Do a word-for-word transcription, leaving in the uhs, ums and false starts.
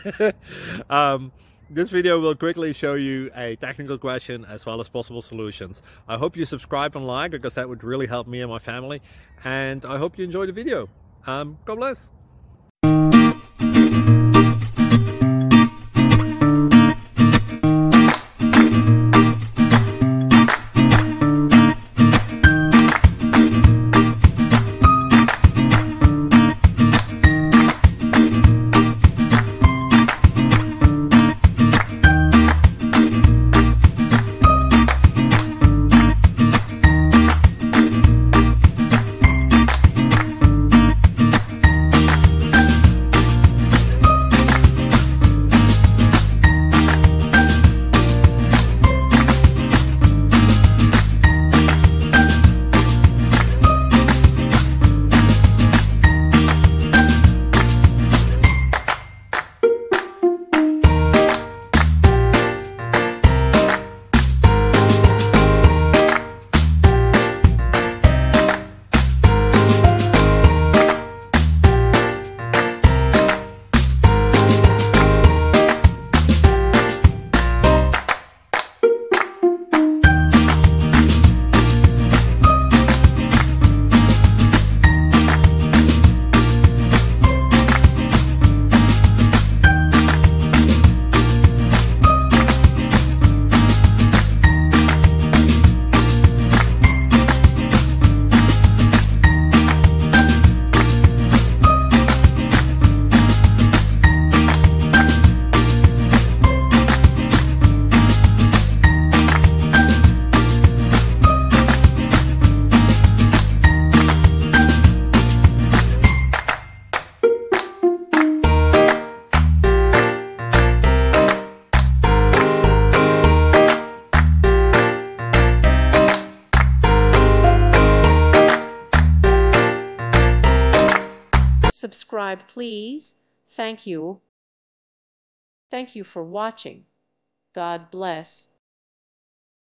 um, this video will quickly show you a technical question as well as possible solutions. I hope you subscribe and like, because that would really help me and my family. And I hope you enjoy the video. Um, God bless. Subscribe, please. Thank you. Thank you for watching. God bless.